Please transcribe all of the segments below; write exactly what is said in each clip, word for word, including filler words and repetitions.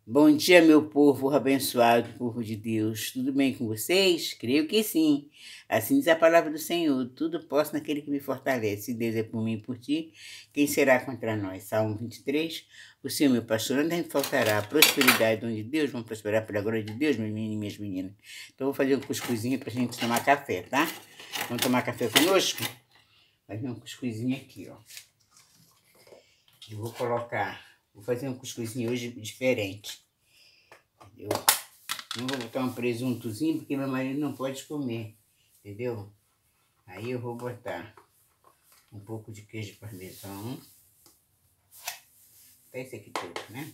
Bom dia, meu povo abençoado, povo de Deus. Tudo bem com vocês? Creio que sim. Assim diz a palavra do Senhor. Tudo posso naquele que me fortalece. Se Deus é por mim e por ti, quem será contra nós? Salmo vinte e três. O Senhor, meu pastor, nada me faltará. A prosperidade onde Deus, vamos prosperar pela glória de Deus, meus meninos e minhas meninas. Então, eu vou fazer um cuscuzinho pra gente tomar café, tá? Vamos tomar café conosco? Vai vir um cuscuzinho aqui, ó. Eu vou colocar... Vou fazer um cuscuzinho hoje diferente. Eu não vou botar um presuntozinho, porque meu marido não pode comer, entendeu? Aí eu vou botar um pouco de queijo parmesão. Até esse aqui todo, né?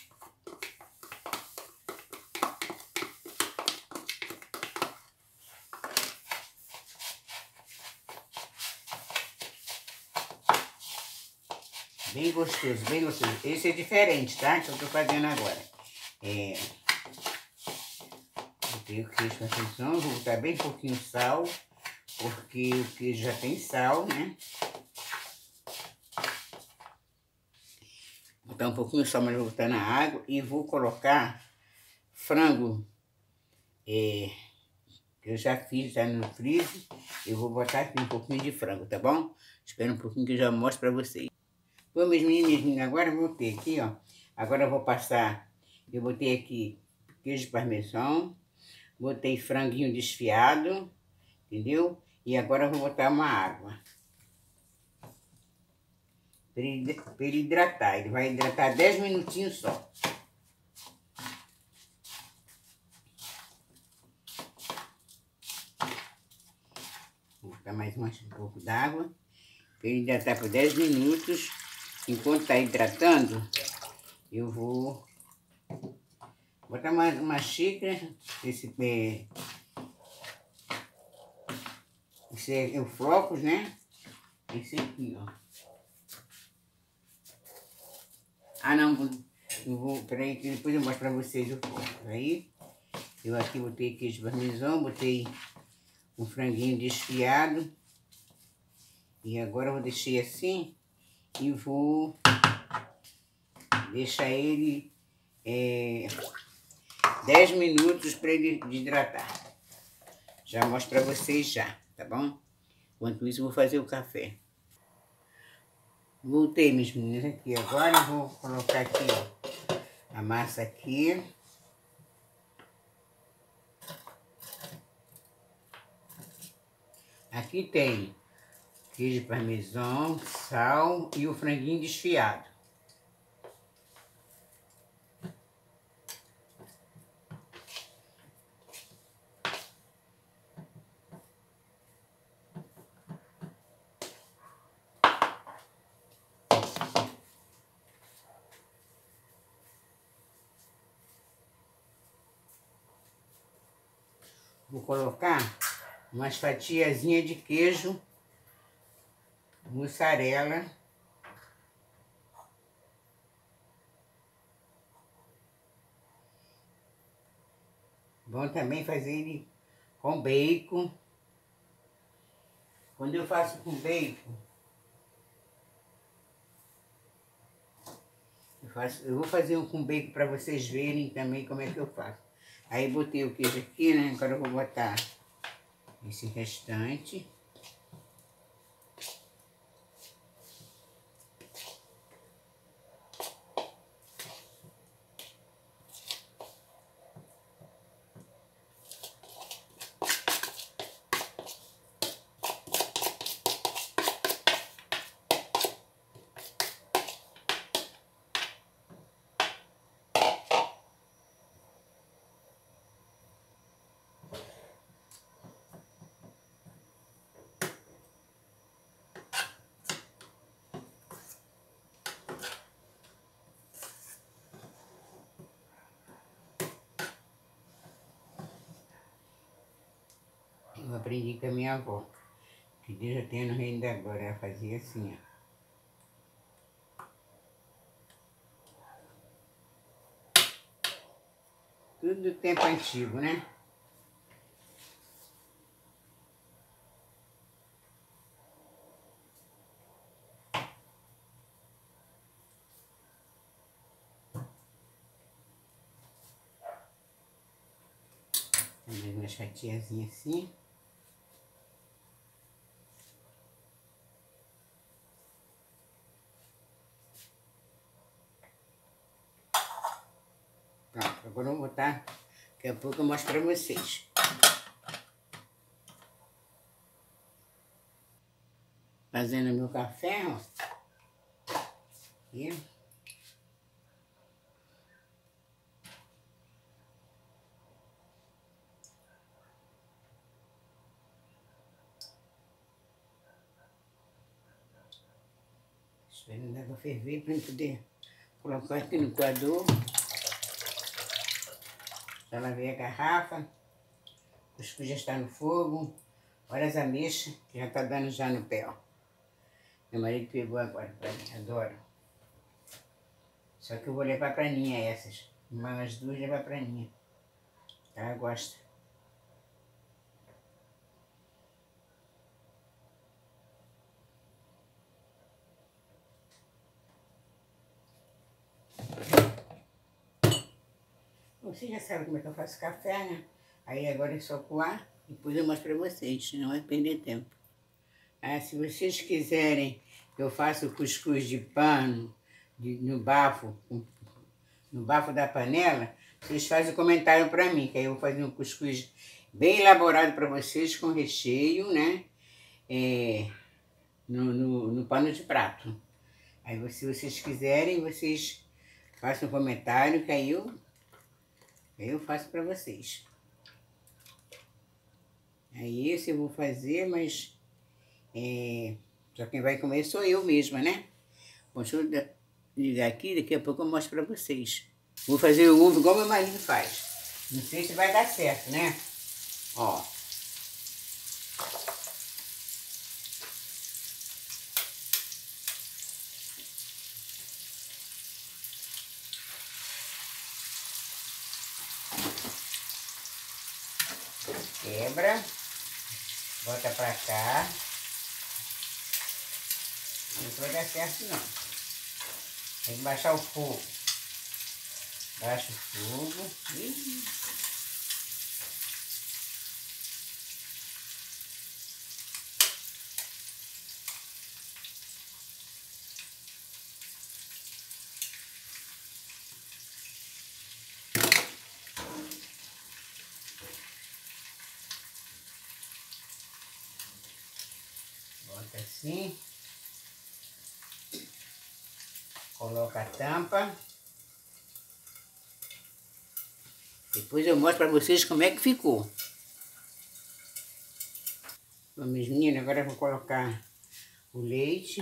Bem gostoso, bem gostoso. Esse é diferente, tá? Que eu tô fazendo agora. É... Botei o queijo parmesão, vou botar bem pouquinho sal, porque o queijo já tem sal, né? Vou botar um pouquinho só, mas vou botar na água. E vou colocar frango, é, que eu já fiz, já no freezer. Eu vou botar aqui um pouquinho de frango, tá bom? Espera um pouquinho que eu já mostro pra vocês. Bom, meus meninos e meninas, agora eu vou ter aqui, ó. Agora eu vou passar, eu botei aqui queijo parmesão, botei franguinho desfiado, entendeu? E agora eu vou botar uma água. Para ele hidratar, ele vai hidratar dez minutinhos só. Vou botar mais um pouco d'água, para ele hidratar por dez minutos. Enquanto tá hidratando, eu vou botar uma, uma xícara, esse, é, esse é o flocos, né? Esse aqui, ó. Ah, não, eu vou, peraí, que depois eu mostro pra vocês o flocos. Aí, eu aqui botei queijo parmesão, botei um franguinho desfiado. E agora eu vou deixar assim e vou deixar ele é, dez minutos para ele hidratar. Já mostro para vocês já, tá bom? Enquanto isso, eu vou fazer o café. Voltei, minhas meninas, aqui. Agora eu vou colocar aqui, ó, a massa aqui. Aqui tem queijo parmesão, sal e o franguinho desfiado. Vou colocar umas fatiazinhas de queijo mussarela. Bom também fazer ele com bacon. Quando eu faço com bacon, eu, faço, eu vou fazer um com bacon para vocês verem também como é que eu faço. Aí botei o queijo aqui, né? Agora eu vou botar esse restante. Eu aprendi com a minha avó, que Deus já tenha no reino da glória, ela fazia assim, ó. Tudo do tempo antigo, né? Mais umas fatiazinhas assim. Pronto, agora eu vou botar. Daqui a pouco eu mostro pra vocês. Fazendo meu café, ó. Aqui. Esperando a água ferver para poder colocar aqui no coador. Já lavei a garrafa. O cuscuz já está no fogo. Olha as ameixas que já está dando já no pé, ó. Meu marido pegou agora para mim, adoro. Só que eu vou levar para Aninha essas. Umas duas levar para Aninha. Ela gosta. Vocês já sabem como é que eu faço café, né? Aí agora é só coar, depois eu mostro pra vocês, não vai perder tempo. Ah, se vocês quiserem que eu faça o cuscuz de pano, de, no bafo, no bafo da panela, vocês fazem um comentário pra mim, que aí eu vou fazer um cuscuz bem elaborado pra vocês, com recheio, né? É, no, no, no pano de prato. Aí se vocês quiserem, vocês façam um comentário, que aí eu... Eu faço para vocês. Aí esse eu vou fazer, mas é, só quem vai comer sou eu mesma, né? Bom, deixa eu ligar aqui, daqui a pouco eu mostro para vocês. Vou fazer o ovo igual meu marido faz. Não sei se vai dar certo, né? Ó. Quebra, bota pra cá. Não vai dar certo não. Tem que baixar o fogo. Baixa o fogo. Ih. Bota assim. Coloca a tampa. Depois eu mostro para vocês como é que ficou. Vamos, meninas, agora eu vou colocar o leite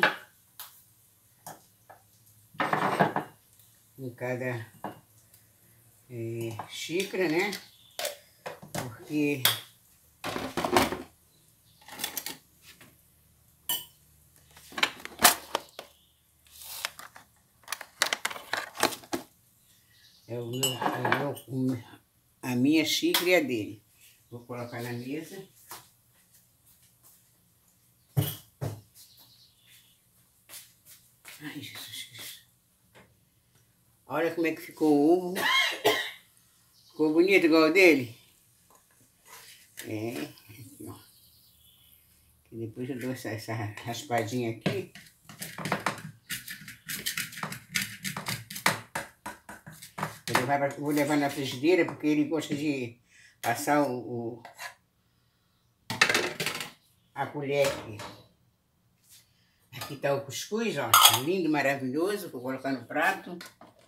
em cada é, xícara, né? Porque é o meu, é o meu, a minha xícara e a dele. Vou colocar na mesa. Ai, Jesus Cristo. Olha como é que ficou o ovo. Ficou bonito igual o dele? É, aqui, ó. E depois eu dou essa, essa raspadinha aqui. Vou levar, pra, vou levar na frigideira, porque ele gosta de passar o, o a colher aqui. Aqui tá o cuscuz, ó, lindo, maravilhoso. Vou colocar no prato.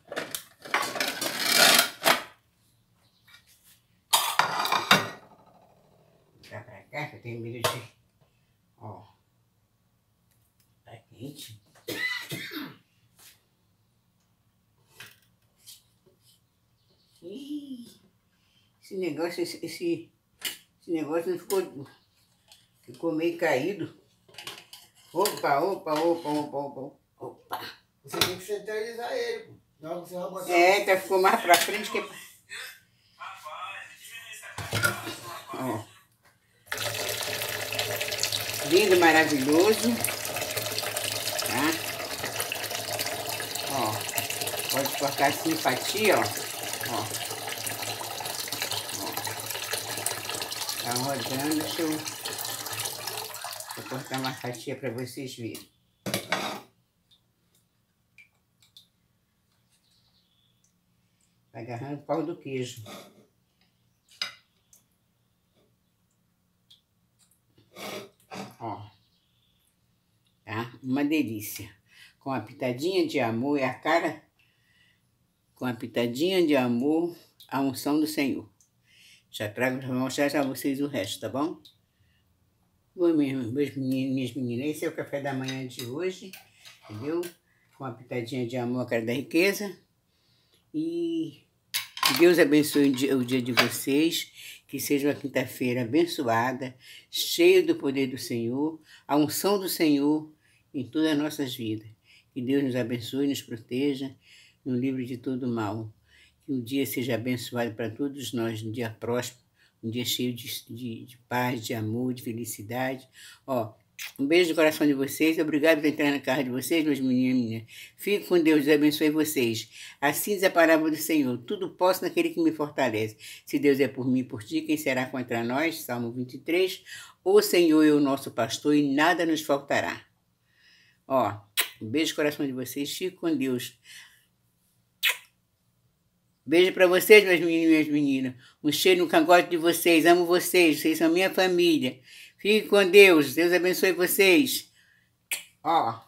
Vou botar pra cá, que eu tenho medo de... Ó, tá quente. Ih, esse negócio, esse, esse, esse negócio não ficou, ficou meio caído. Opa, opa, opa, opa, opa, opa. Você tem que centralizar ele, pô. Não, você vai botar... É, tá, ficou mais pra frente que... Ó. Lindo, maravilhoso. Tá? Ó. Pode cortar assim em fatia, ó. Ó. Ó. Tá rodando, deixa eu, deixa eu cortar uma fatia para vocês verem. Tá agarrando o pau do queijo. Ó, tá? Uma delícia. Com a pitadinha de amor, é a cara, com a pitadinha de amor, a unção do Senhor. Já trago para mostrar a vocês o resto, tá bom? Bom, meus, meus meninos, minhas meninas, esse é o café da manhã de hoje, entendeu? Com a pitadinha de amor, a cara da riqueza. E Deus abençoe o dia, o dia de vocês, que seja uma quinta-feira abençoada, cheia do poder do Senhor, a unção do Senhor em todas as nossas vidas. Que Deus nos abençoe e nos proteja, nos livre de todo mal. Que o dia seja abençoado para todos nós, um dia próspero, um dia cheio de, de, de paz, de amor, de felicidade. Ó, um beijo no coração de vocês. Obrigado por entrar na casa de vocês, meus meninos e meninas. Fique com Deus, Deus abençoe vocês. Assim diz a palavra do Senhor. Tudo posso naquele que me fortalece. Se Deus é por mim e por ti, quem será contra nós? Salmo vinte e três. O Senhor é o nosso pastor e nada nos faltará. Ó, um beijo no coração de vocês. Fique com Deus. Beijo para vocês, meus meninos e minhas meninas. Um cheiro no cangote de vocês. Amo vocês. Vocês são minha família. Fique com Deus. Deus abençoe vocês. Ó.